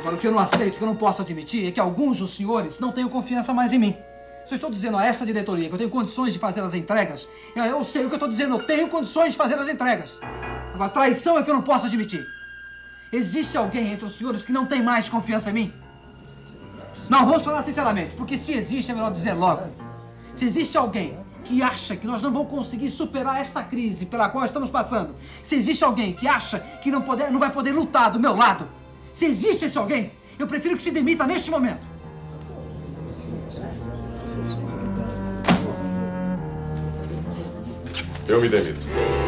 Agora, o que eu não aceito, o que eu não posso admitir é que alguns dos senhores não tenham confiança mais em mim. Se eu estou dizendo a esta diretoria que eu tenho condições de fazer as entregas, eu sei o que eu estou dizendo, eu tenho condições de fazer as entregas. Agora, traição é que eu não posso admitir. Existe alguém entre os senhores que não tem mais confiança em mim? Não, vamos falar sinceramente, porque se existe, é melhor dizer logo. Se existe alguém que acha que nós não vamos conseguir superar esta crise pela qual estamos passando, se existe alguém que acha que não vai poder lutar do meu lado, se existe esse alguém, eu prefiro que se demita neste momento. Eu me demito.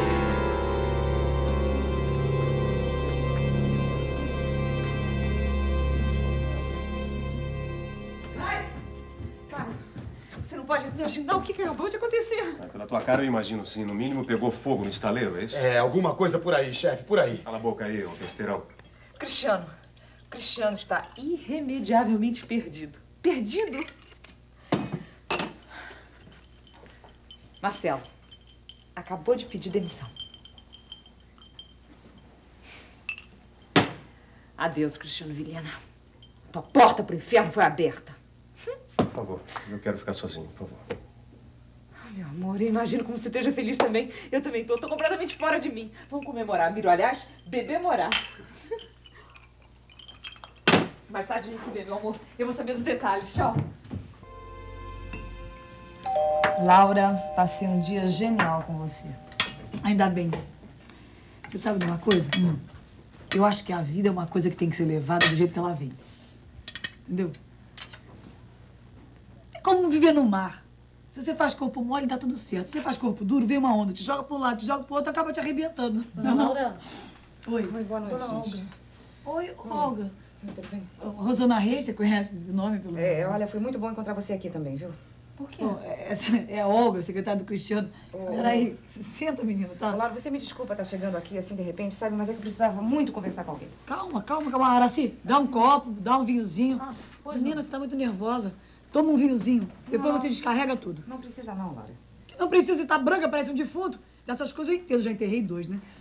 Você não pode imaginar o que acabou de acontecer. Pela tua cara eu imagino sim. No mínimo pegou fogo no estaleiro, é isso? É, alguma coisa por aí, chefe, por aí. Cala a boca aí, ô besteirão. Cristiano está irremediavelmente perdido. Perdido? Marcelo, acabou de pedir demissão. Adeus, Cristiano Vilhena. Tua porta pro inferno foi aberta. Por favor, eu quero ficar sozinho, por favor. Meu amor, eu imagino como você esteja feliz também. Eu também tô completamente fora de mim. Vamos comemorar, Miro. Aliás, bebemorar. Mais tarde a gente se vê, meu amor. Eu vou saber dos detalhes. Tchau. Laura, passei um dia genial com você. Ainda bem. Você sabe de uma coisa? Eu acho que a vida é uma coisa que tem que ser levada do jeito que ela vem. Entendeu? É como viver no mar. Se você faz corpo mole, dá tudo certo. Se você faz corpo duro, vem uma onda, te joga para um lado, te joga pro outro, acaba te arrebentando. Não, Laura. Oi. Oi, boa noite. Dona Olga. Oi, Olga. Tudo bem? Rosana Reis, você conhece o nome pelo nome? Olha, foi muito bom encontrar você aqui também, viu? Por quê? Essa é a Olga, secretária do Cristiano. Peraí, senta, menina, tá? Laura, você me desculpa estar chegando aqui assim de repente, sabe? Mas é que eu precisava muito conversar com alguém. Calma. Araci, dá um copo, dá um vinhozinho. Menina, você tá muito nervosa. Toma um vinhozinho. Depois você descarrega tudo. Não precisa não, Laura. Não precisa, você tá branca, parece um defunto. Dessas coisas eu entendo, já enterrei 2, né?